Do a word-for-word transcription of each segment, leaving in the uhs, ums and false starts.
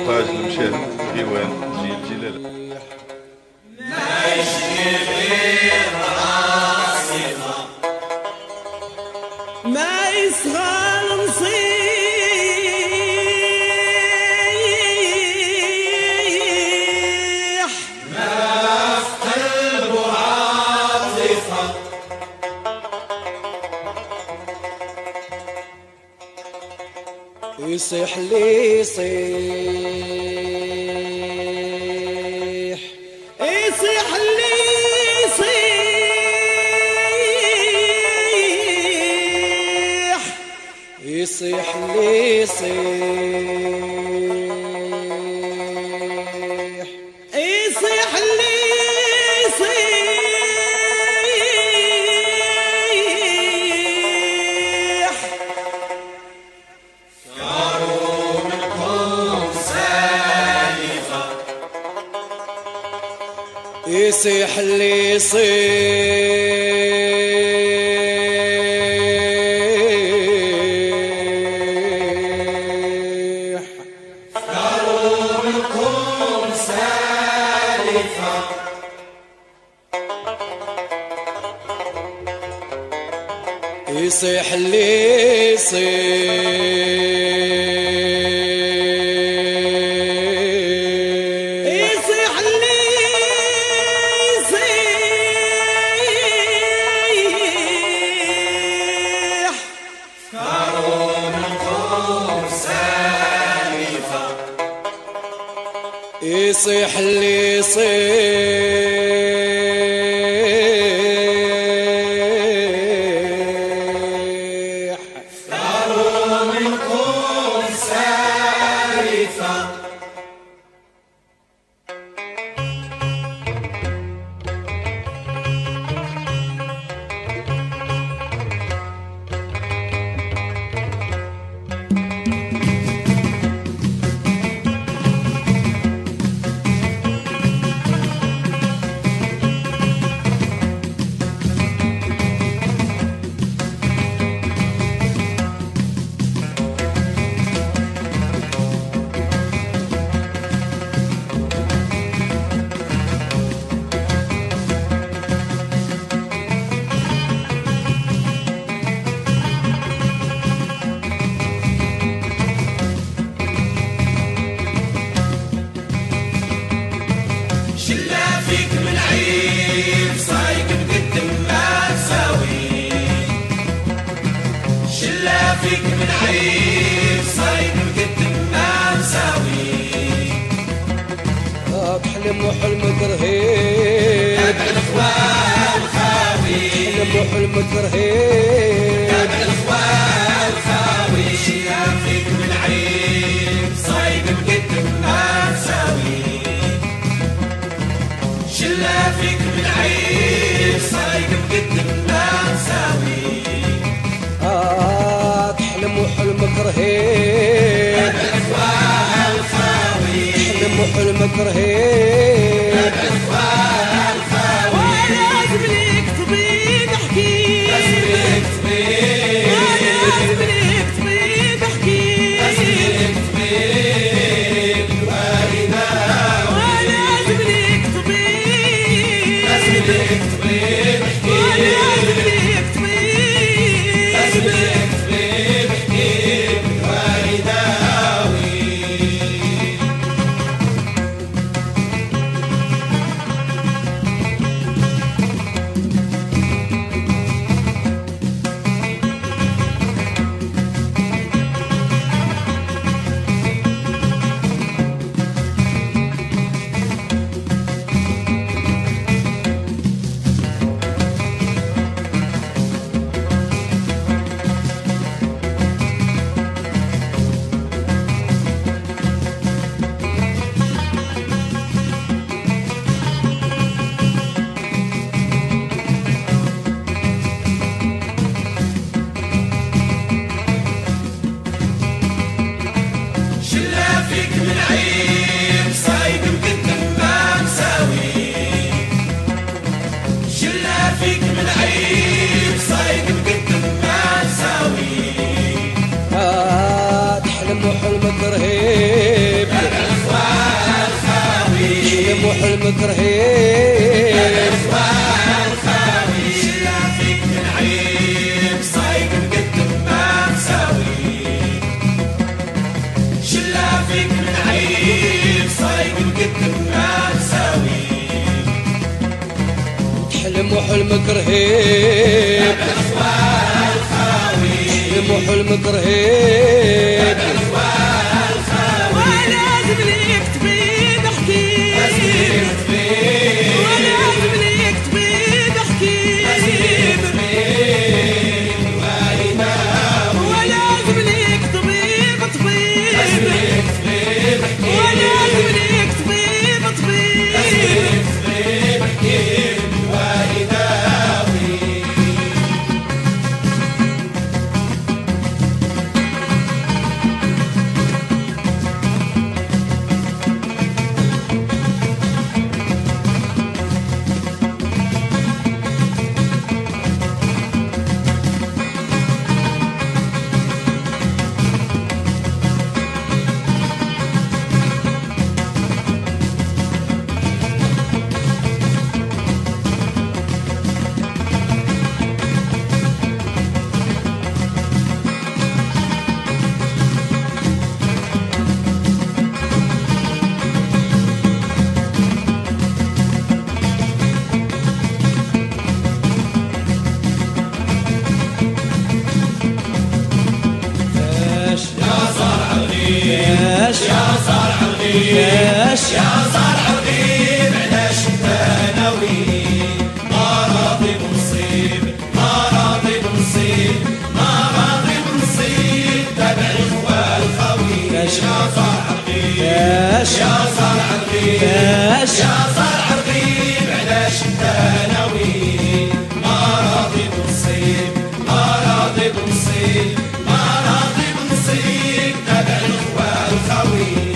باج المشاهد ديوان جيل جلالة. ما يصغر نصيح ما في قلبه عاطفة يصيح لي يصيح يصيح لي يصيح يصيح لي يصيح يصيح لي يصيح كارو منكم سالفة يصيح لي يصيح كارو منكم سالفة يصيح لي يصيح يصيح لي يصيح كارو منكم سالفة يصيح لي يصيح كارو منكم سالفة شلا فيك من عيب صايق مقدم ما تساوي شلا فيك من عيب صايق مقدم ما تساوي بحلم وحلمك رهيب تابع الاخوان خاوي بحلم وحلمك رهيب تابع الاخوان خاوي شلا فيك من عيب صايق مقدم ما تساوي شلا فيك من عيب صايق مقدم ما تساوي آه تحلم وحلمك رهيب الاخوان خاوي تحلم وحلمك رهيب الاخوان خاوي لازم ليك طبيب احكي لازم لك طبيب لازم ليك طبيب احكي لازم لك طبيب والدة لازم ليك طبيب لازم لك طبيب احكي لازم ليك طبيب لازم لك طبيب احكي والداوي حلمك رهيب وحلمك رهيب الخاوي شلافك من عيب صايق مقدم ما مساوي شلافك من عيب صايق مقدم ما مساوي تحلم وحلمك رهيب الخاوي تحلم وحلمك رهيب ولازم ليك تبيد حكيم ولازم ليك تبيد حكيم ولازم ليك طبيب طبيب ولازم ليك طبيب طبيب فاش يا صارع الغيب فاش يا صارع الغيب علاش انت ناوي ما راضي بنصيب ما راضي بنصيب ما راضي بنصيب تابع الاخوة الخاوي فاش يا صارع الغيب فاش يا صارع الغيب فاش يا صارع الغيب علاش انت ناوي ما راضي بنصيب ما راضي بنصيب ما راضي بنصيب تابع الاخوة الخاوي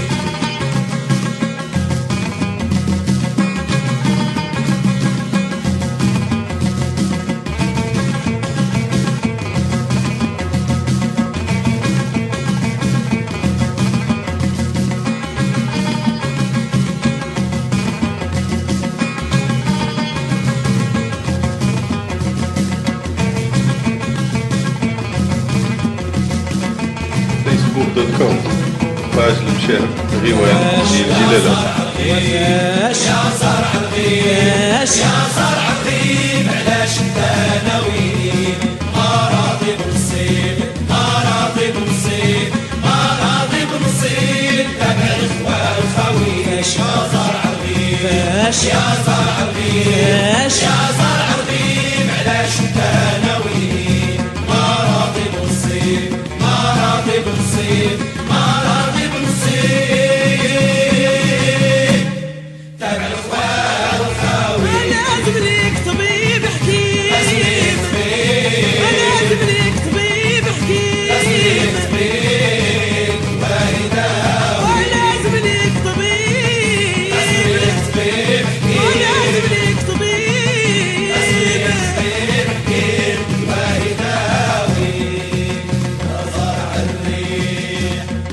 فيسبوك دوت كوم باج المشاهد غيوان جيل جلالة فاش يا صارع الغيب فاش يا صارع الغيب علاش انت ناوي ما راضي بنصيب ما راضي بنصيب ما راضي بنصيب تابع الاخوة الخاوي يا صارع الغيب فاش يا صارع الغيب فاش يا صارع الغيب علاش انت ناوي ما راضي بنصيب ما راضي بنصيب ما راضي بنصيب تابع الاخوة الخاوي ولازم ليك طبيب حكيم ولازم ليك طبيب حكيم ولازم ليك طبيب ولازم ليك طبيب